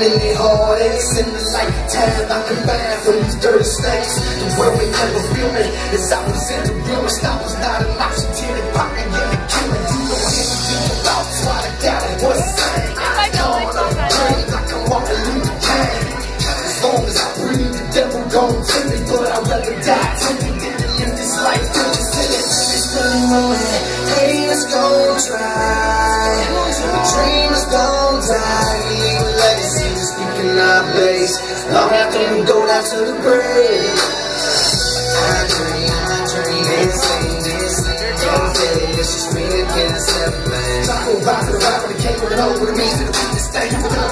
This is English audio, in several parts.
many heartaches in the lifetime I can find from these dirty snakes. The world may never feel me as I was in the real stop was not an option till it popping in the killing. You know anything about why I doubt it was the same. I don't dream like I'm walking Luther King. As long as I breathe, the devil gon' kill me, but I'd rather die tempted than to live this life feeling silly. It's really moment, haters gon' try, the dreamers gon' die. Leave a legacy just speaking our base long after we go down to the grave. I dream, and sing, every day it's just me against everything. Talk about the rapper that came with an over the means to the weakest thing.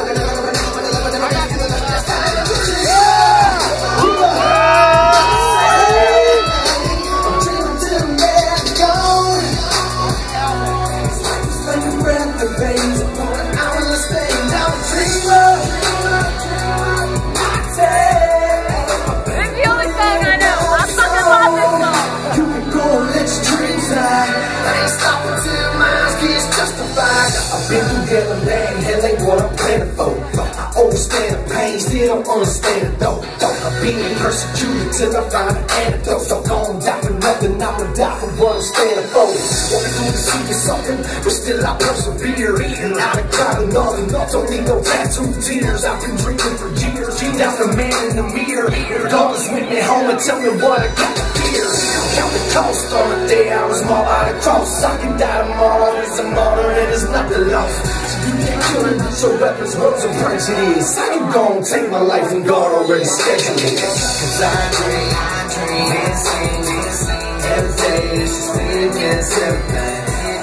I've been through hell and land, hell ain't what I'm planning for. I understand the pain, still don't understand it though. I'm being persecuted till I find an antidote. So gon' die for nothing, I'ma die for what I'm standing for. Walking through the sea for something, but still I persevere. Eating out of crowd and nothing, don't need no tattoo tears. I've been drinking for years, down the man in the mirror. Daughters with me home and tell me what I got to fear. Count the cost on the day I was mauled by the cross. I can die tomorrow, it's a martyr and it's nothing lost. So you can't kill it with your weapons, what's the price it is? I can go and take my life and God already scheduled it. Cause I dream, and sing, every day it's just me against everything.